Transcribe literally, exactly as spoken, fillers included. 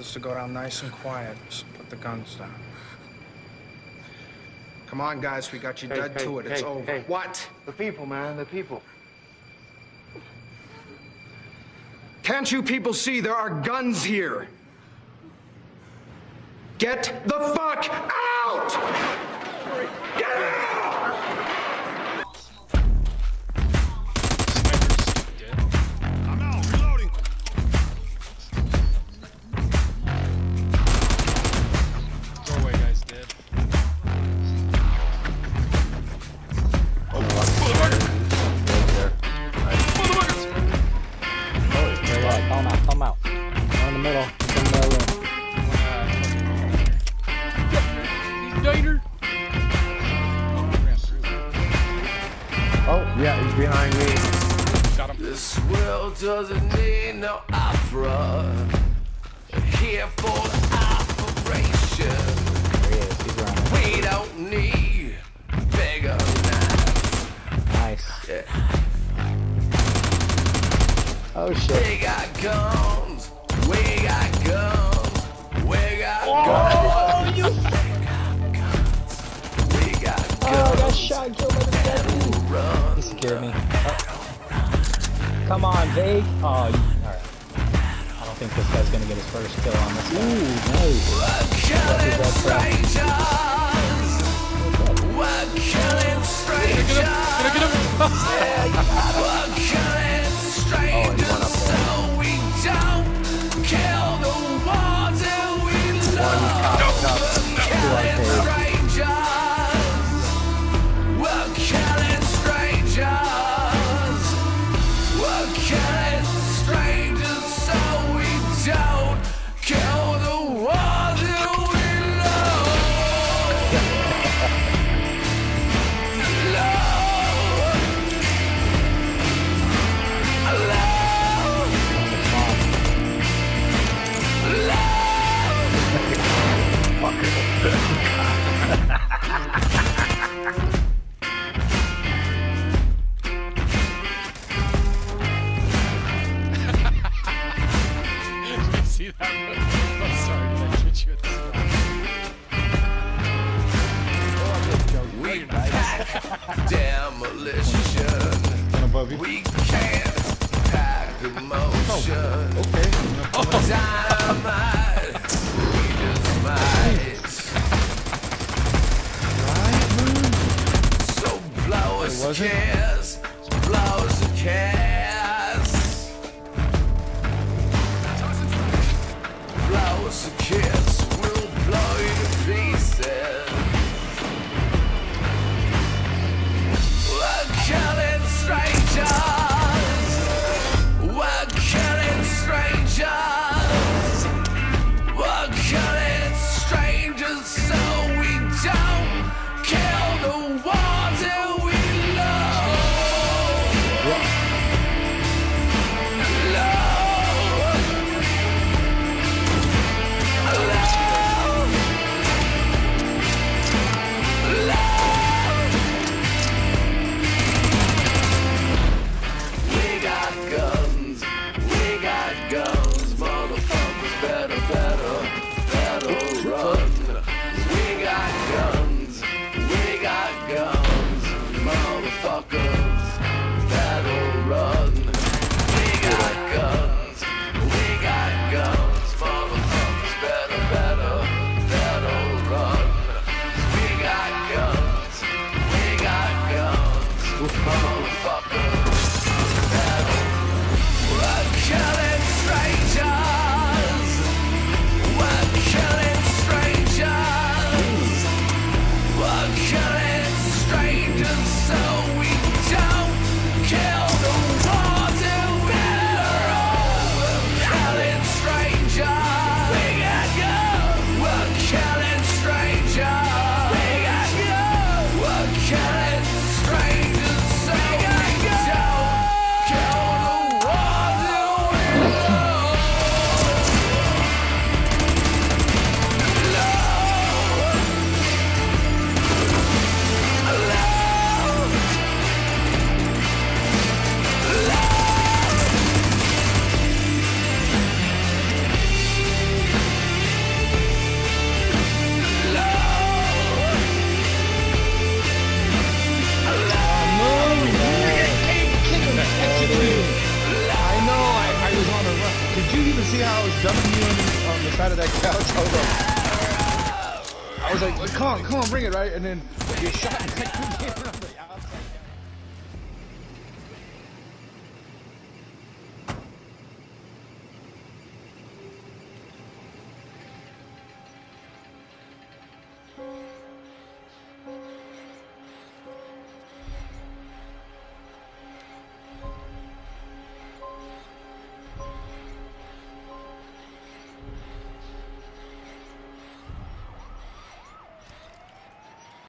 this to go down nice and quiet, so put the guns down. Come on, guys, we got you hey, dead hey, to it. It's hey, over. Hey. What? The people, man, the people. Can't you people see there are guns here? Get the fuck out! Get out! I'm out, reloading. Go away, guys, dead. Oh, motherfucker! Motherfuckers! Yeah, call him out, call him out. One in the middle, he's in the room. Diner! Oh, yeah, he's behind me. Got him. This world doesn't need no opera. Here for the operation. There he is, he's running. We don't need bigger knives. Nice. Yeah. Oh shit. We got guns. We got guns. We got Oh, guns. you! We got guns. Oh, I got shot and killed by the deputy. Run. He scared me. Oh. Come on, Vague. Oh, you... Alright. I don't think this guy's gonna get his first kill on this guy. Ooh, nice. We're killing strangers. We're killing strangers. Can I get him? We're killing strangers so we don't kill the ones that we love. We're killing strangers. We're killing strangers. We're killing strangers so we don't kill the ones that we love. See that? I'm sorry, did I shoot you at the We pack demolition. Above you. We can't pack emotion. Okay. Dynamite. We just might. So blow us a was it? kiss. Blow us a kiss. Blow us a kiss. We'll blow you to pieces. We're killing strangers. We're killing strangers. We're killing strangers so we don't kill the ones that we love. was dumping you on the, on the side of that couch. I was like, I was like, come on, come on, bring it, right? And then you shot me like,